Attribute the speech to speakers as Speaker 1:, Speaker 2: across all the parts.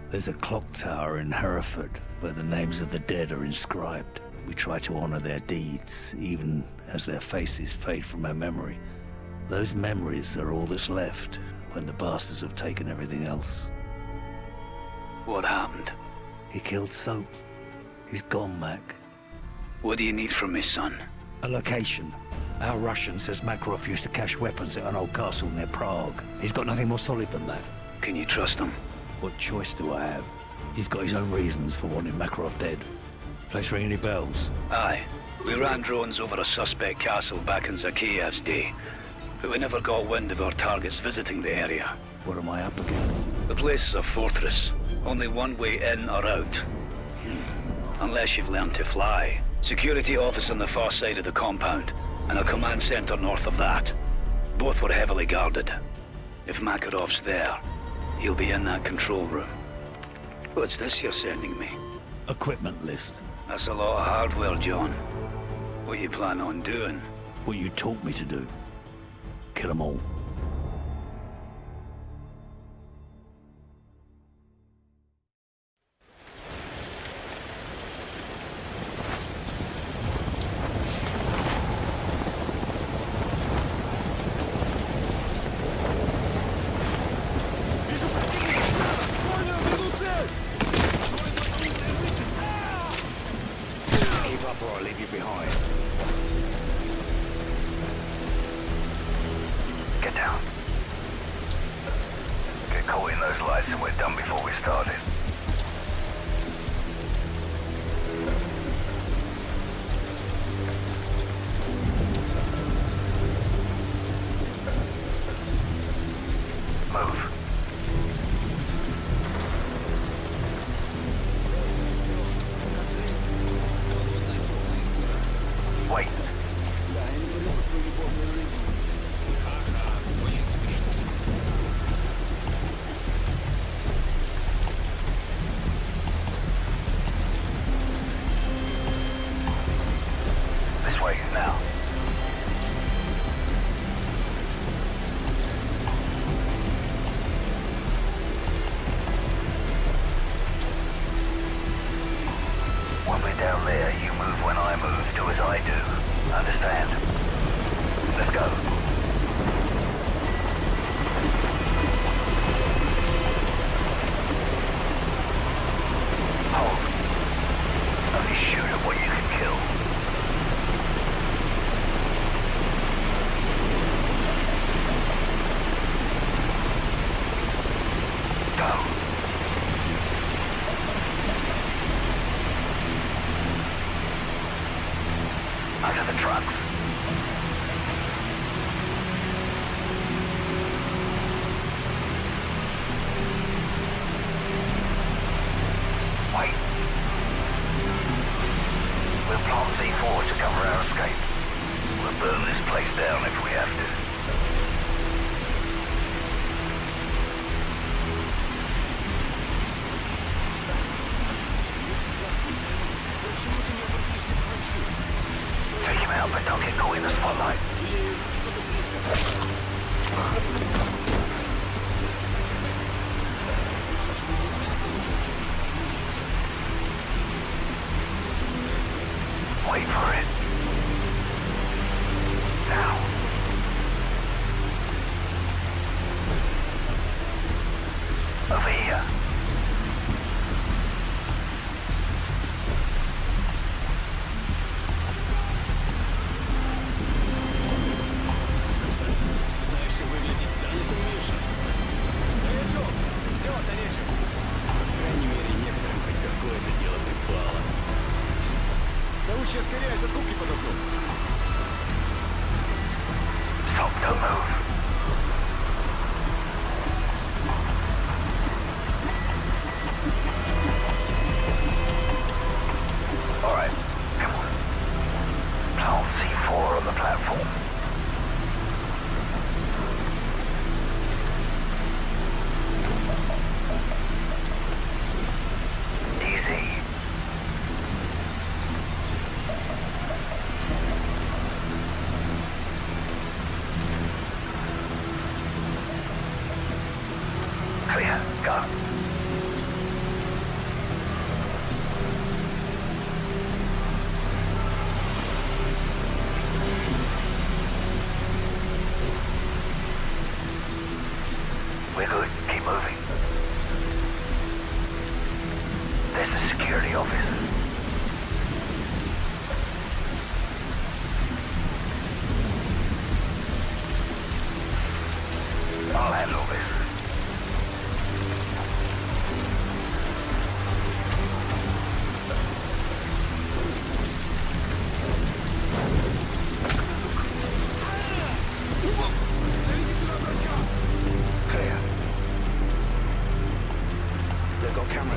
Speaker 1: There's a clock tower in Hereford where the names of the dead are inscribed. We try to honor their deeds, even as their faces fade from our memory. Those memories are all that's left when the bastards have taken everything else.
Speaker 2: What happened?
Speaker 1: He killed Soap. He's gone, Mac.
Speaker 2: What do you need from me, son?
Speaker 1: A location. Our Russian says Makarov used to cache weapons at an old castle near Prague. He's got nothing more solid than that.
Speaker 2: Can you trust him?
Speaker 1: What choice do I have? He's got his own reasons for wanting Makarov dead. Place ring any bells?
Speaker 2: Aye. We ran drones over a suspect castle back in Zakiyev's day, but we never got wind of our targets visiting the area.
Speaker 1: What am I up against?
Speaker 2: The place is a fortress. Only one way in or out. Unless you've learned to fly. Security office on the far side of the compound, and a command center north of that. Both were heavily guarded. If Makarov's there, he'll be in that control room. What's this you're sending me?
Speaker 1: Equipment list.
Speaker 2: That's a lot of hardware, John. What you plan on doing?
Speaker 1: What you taught me to do. Kill them all.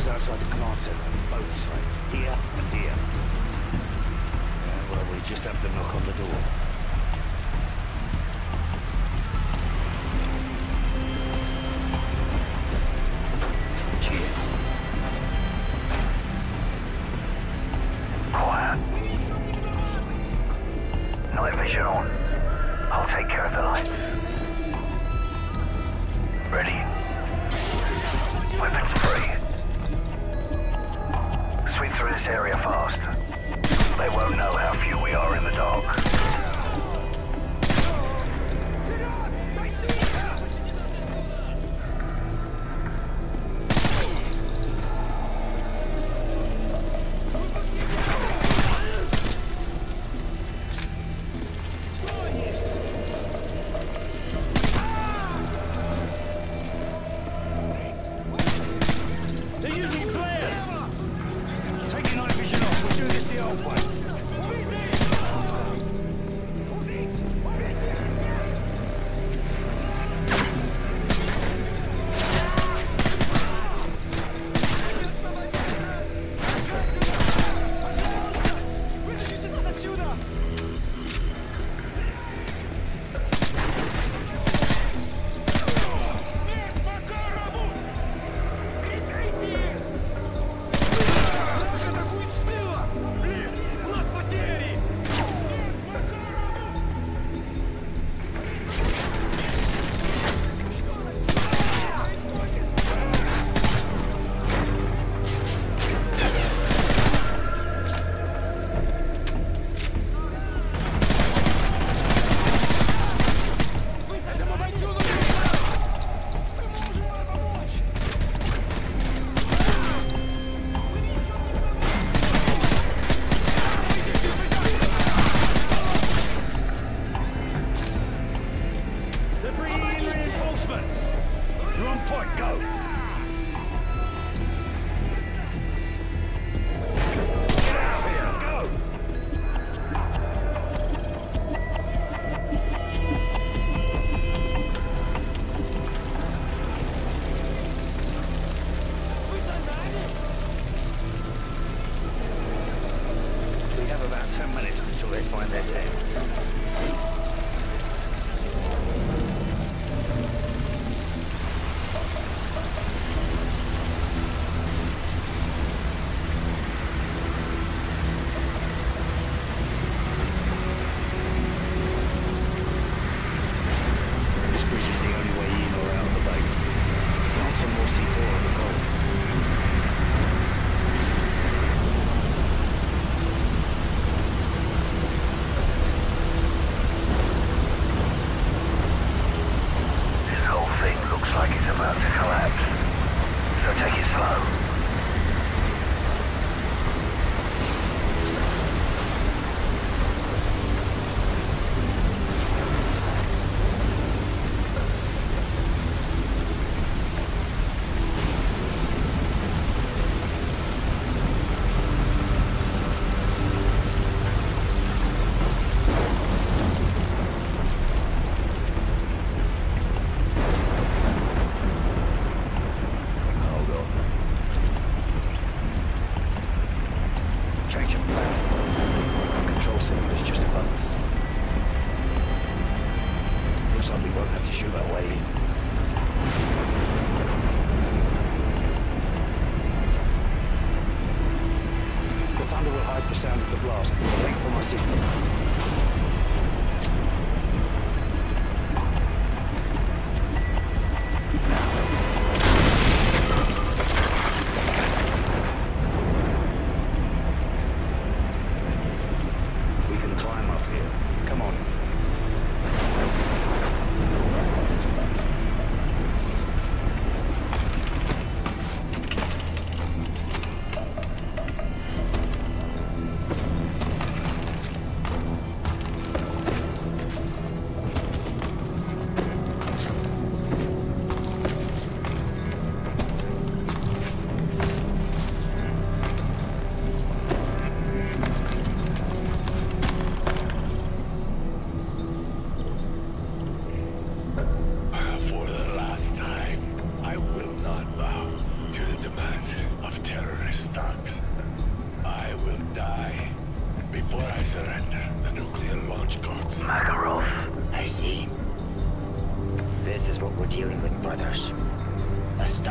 Speaker 1: Guys outside the command center, both sides, here and here. Yeah, well, we just have to knock on the door. Cheers.
Speaker 3: Quiet. Night vision on. I'll take care of the lights. Ready? Weapons free. Sweep through this area fast. They won't know how few we are in the dark.
Speaker 1: The sound of the blast. Wait for my signal. We can climb up here. Come on.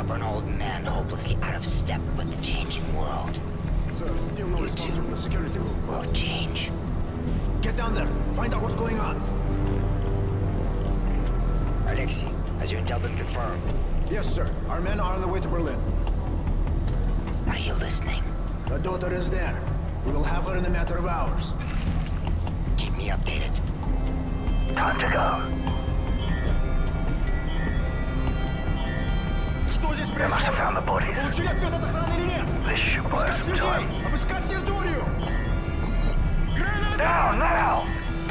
Speaker 4: stubborn old man hopelessly out of step with the changing world.
Speaker 5: Sir, still no response from the security room.
Speaker 4: Will change.
Speaker 5: Get down there. Find out what's going on.
Speaker 4: Alexei, has your intel been confirmed?
Speaker 5: Yes, sir. Our men are on the way to Berlin.
Speaker 4: Are you listening?
Speaker 5: The daughter is there. We will have her in a matter of hours.
Speaker 4: Keep me updated.
Speaker 3: Time to go. They must have found the bodies.
Speaker 5: Получили ответ от охраны или нет?
Speaker 3: This should buy us
Speaker 5: Обыскать
Speaker 3: some
Speaker 5: людей!
Speaker 3: time.
Speaker 5: Обыскать территорию!
Speaker 3: Now, now!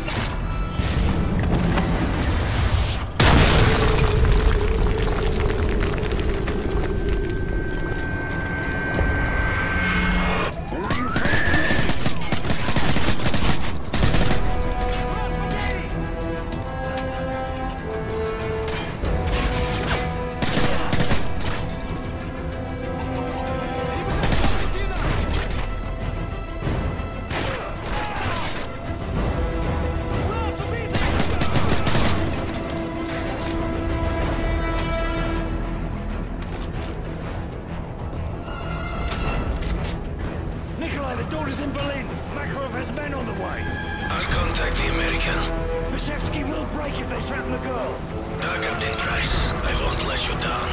Speaker 1: Nikolai, the daughter's in Berlin. Makarov has men on the way.
Speaker 2: I'll contact the American.
Speaker 1: Vashevsky will break if they trap the girl.
Speaker 2: Captain Price, I won't let you down.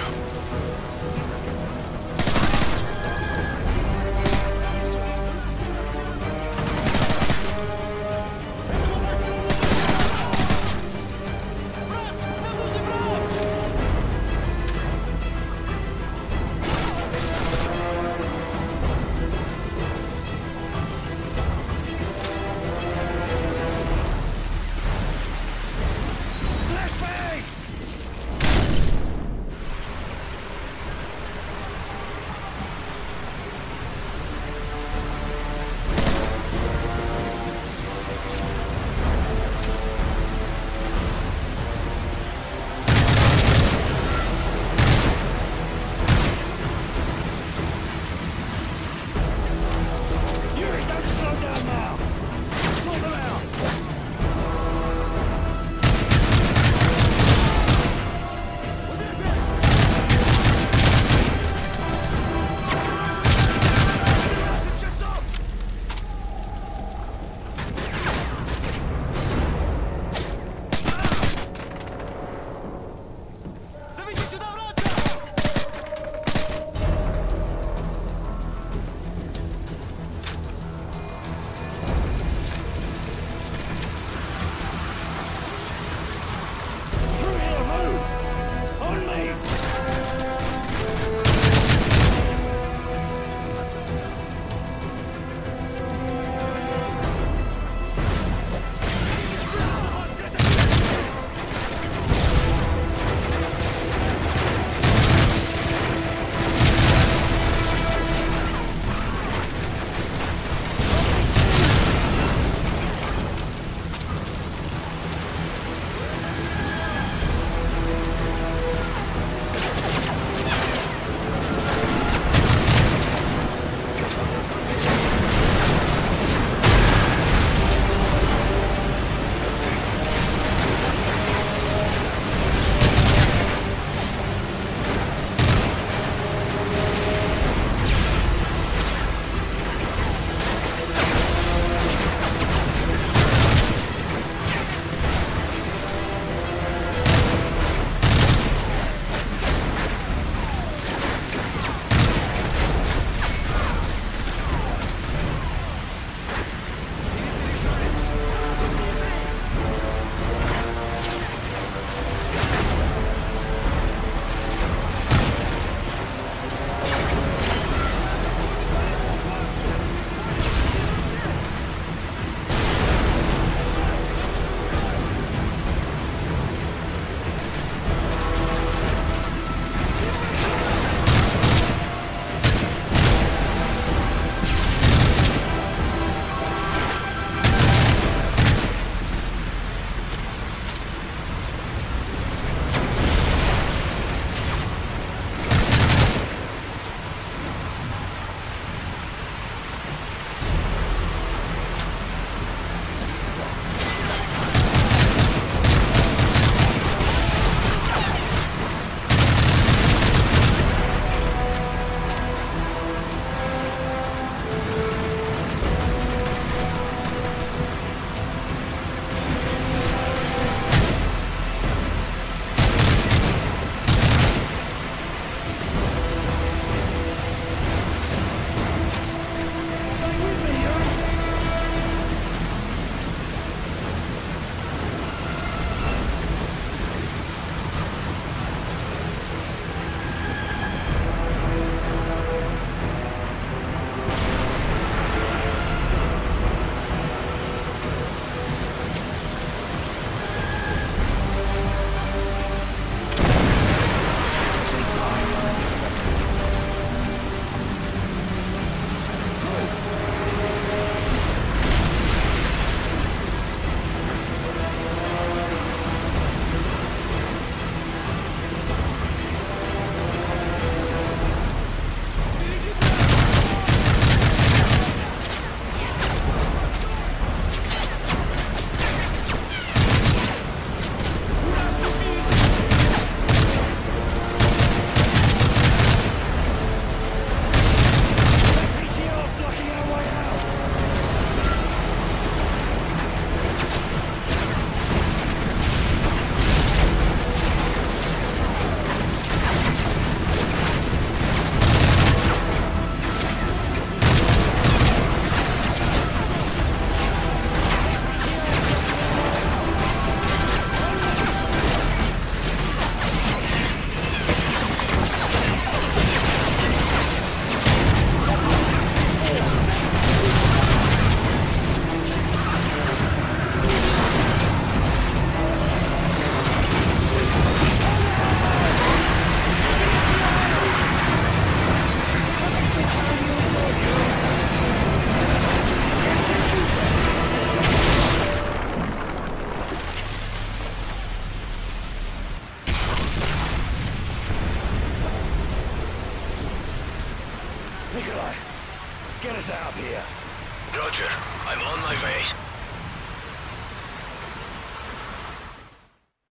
Speaker 1: Nikolai, get us out of here.
Speaker 3: Roger, I'm on my way.